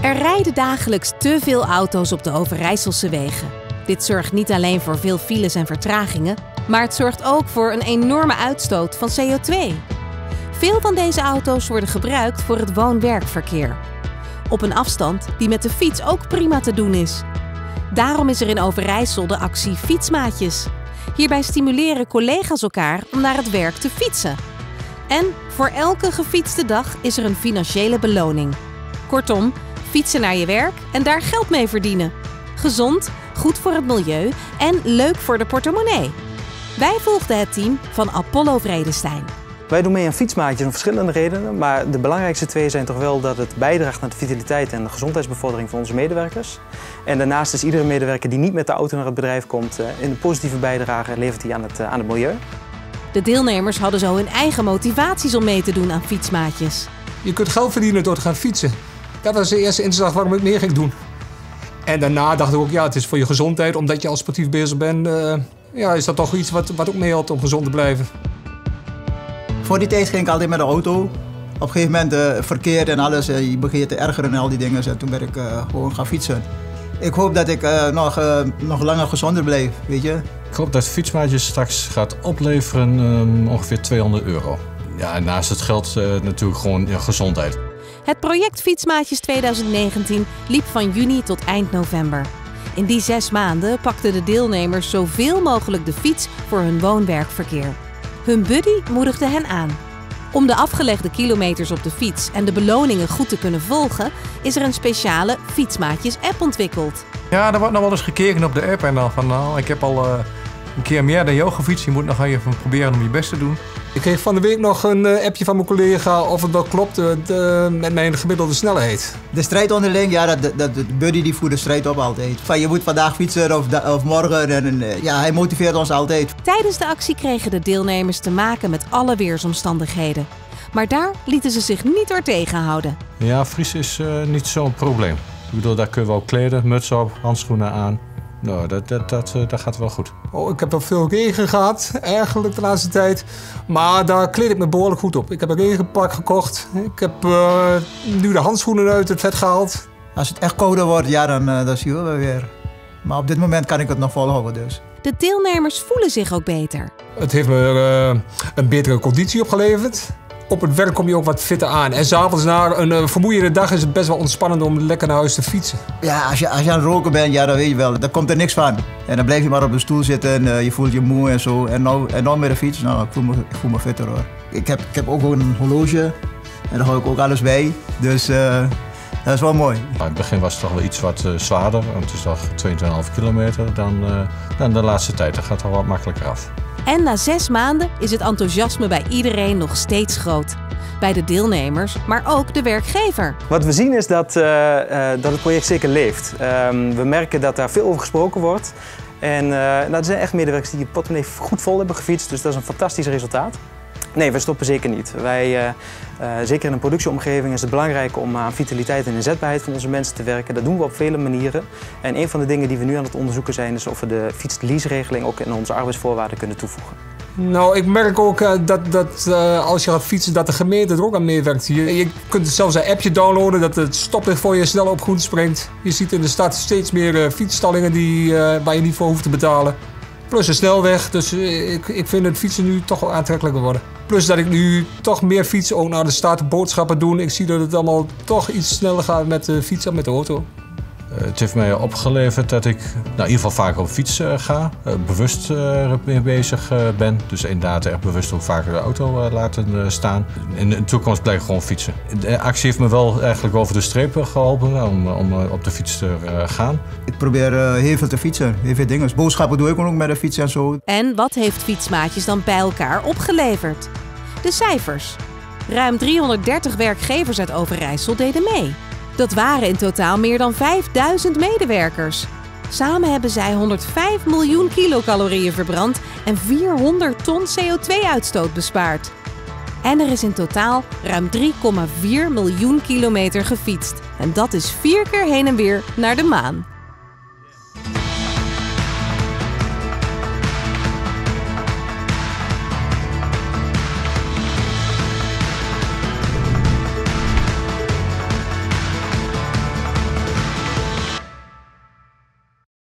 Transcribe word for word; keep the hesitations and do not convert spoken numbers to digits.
Er rijden dagelijks te veel auto's op de Overijsselse wegen. Dit zorgt niet alleen voor veel files en vertragingen, maar het zorgt ook voor een enorme uitstoot van C O twee. Veel van deze auto's worden gebruikt voor het woon-werkverkeer. Op een afstand die met de fiets ook prima te doen is. Daarom is er in Overijssel de actie Fietsmaatjes. Hierbij stimuleren collega's elkaar om naar het werk te fietsen. En voor elke gefietste dag is er een financiële beloning. Kortom, fietsen naar je werk en daar geld mee verdienen. Gezond, goed voor het milieu en leuk voor de portemonnee. Wij volgden het team van Apollo Vredestein. Wij doen mee aan Fietsmaatjes om verschillende redenen, maar de belangrijkste twee zijn toch wel dat het bijdraagt aan de vitaliteit en de gezondheidsbevordering van onze medewerkers. En daarnaast is iedere medewerker die niet met de auto naar het bedrijf komt, een positieve bijdrage levert hij aan het, aan het milieu. De deelnemers hadden zo hun eigen motivaties om mee te doen aan Fietsmaatjes. Je kunt geld verdienen door te gaan fietsen. Dat was de eerste inslag waarom ik meer ging doen. En daarna dacht ik ook, ja, het is voor je gezondheid, omdat je al sportief bezig bent. Uh, ja, is dat toch iets wat, wat ook meehelpt om gezond te blijven. Voor die tijd ging ik altijd met de auto. Op een gegeven moment uh, verkeer en alles, uh, je begint te ergeren en al die dingen. En toen ben ik uh, gewoon gaan fietsen. Ik hoop dat ik uh, nog, uh, nog langer gezonder blijf, weet je. Ik hoop dat Fietsmaatjes straks gaat opleveren um, ongeveer tweehonderd euro. Ja, en naast het geld uh, natuurlijk gewoon ja, gezondheid. Het project Fietsmaatjes tweeduizend negentien liep van juni tot eind november. In die zes maanden pakten de deelnemers zoveel mogelijk de fiets voor hun woon-werkverkeer. Hun buddy moedigde hen aan. Om de afgelegde kilometers op de fiets en de beloningen goed te kunnen volgen, is er een speciale Fietsmaatjes-app ontwikkeld. Ja, er wordt nog wel eens gekeken op de app en dan van nou, ik heb al uh, een keer meer dan jou gefietst. Je moet nog even proberen om je best te doen. Ik kreeg van de week nog een uh, appje van mijn collega of het wel klopt uh, de, met mijn gemiddelde snelheid. De strijd onderling, ja, dat, dat, de buddy die voert de strijd op altijd. Van je moet vandaag fietsen of, of morgen. En, uh, ja, hij motiveert ons altijd. Tijdens de actie kregen de deelnemers te maken met alle weersomstandigheden. Maar daar lieten ze zich niet door tegenhouden. Ja, vriezen is uh, niet zo'n probleem. Ik bedoel, daar kunnen we ook kleden, muts op, handschoenen aan. Nou, dat, dat, dat, uh, dat gaat wel goed. Oh, ik heb wel veel regen gehad, eigenlijk de laatste tijd. Maar daar kleed ik me behoorlijk goed op. Ik heb een regenpak gekocht. Ik heb uh, nu de handschoenen uit het vet gehaald. Als het echt kouder wordt, ja, dan, uh, dan zien we weer. Maar op dit moment kan ik het nog volhouden dus. De deelnemers voelen zich ook beter. Het heeft me uh, een betere conditie opgeleverd. Op het werk kom je ook wat fitter aan. En s'avonds na een uh, vermoeiende dag is het best wel ontspannend om lekker naar huis te fietsen. Ja, als je, als je aan het roken bent, ja, dan weet je wel. Dan komt er niks van. En dan blijf je maar op de stoel zitten en uh, je voelt je moe en zo. En nou, en nou met de fiets, nou, ik voel me, ik voel me fitter hoor. Ik heb, ik heb ook een horloge en daar hou ik ook alles bij. Dus uh, dat is wel mooi. Nou, in het begin was het toch wel iets wat uh, zwaarder. Want het is toch tweeëntwintig komma vijf kilometer dan, uh, dan de laatste tijd. Dat gaat al wat makkelijker af. En na zes maanden is het enthousiasme bij iedereen nog steeds groot. Bij de deelnemers, maar ook de werkgever. Wat we zien is dat, uh, uh, dat het project zeker leeft. Um, we merken dat daar veel over gesproken wordt. En uh, nou, er zijn echt medewerkers die je portemonnee goed vol hebben gefietst, dus dat is een fantastisch resultaat. Nee, we stoppen zeker niet. Wij, uh, uh, zeker in een productieomgeving is het belangrijk om aan vitaliteit en inzetbaarheid van onze mensen te werken. Dat doen we op vele manieren. En een van de dingen die we nu aan het onderzoeken zijn is of we de fietsleaseregeling ook in onze arbeidsvoorwaarden kunnen toevoegen. Nou, ik merk ook uh, dat, dat uh, als je gaat fietsen, dat de gemeente er ook aan meewerkt. Je, je kunt zelfs een appje downloaden dat het stoplicht voor je snel op groen springt. Je ziet in de stad steeds meer uh, fietsstallingen die, uh, waar je niet voor hoeft te betalen. Plus een snelweg, dus uh, ik, ik vind het fietsen nu toch wel aantrekkelijker worden. Plus dat ik nu toch meer fiets ook naar de stad, boodschappen doen. Ik zie dat het allemaal toch iets sneller gaat met de fiets dan met de auto. Uh, het heeft mij opgeleverd dat ik nou, in ieder geval vaker op fiets uh, ga, uh, bewust uh, mee bezig uh, ben. Dus inderdaad echt bewust ook vaker de auto uh, laten uh, staan. In de toekomst blijf ik gewoon fietsen. De actie heeft me wel eigenlijk over de streep geholpen om, om uh, op de fiets te uh, gaan. Ik probeer uh, heel veel te fietsen, heel veel dingen. Boodschappen doe ik ook met de fiets en zo. En wat heeft Fietsmaatjes dan bij elkaar opgeleverd? De cijfers. Ruim driehonderddertig werkgevers uit Overijssel deden mee. Dat waren in totaal meer dan vijfduizend medewerkers. Samen hebben zij honderdvijf miljoen kilocalorieën verbrand en vierhonderd ton C O twee uitstoot bespaard. En er is in totaal ruim drie komma vier miljoen kilometer gefietst. En dat is vier keer heen en weer naar de maan.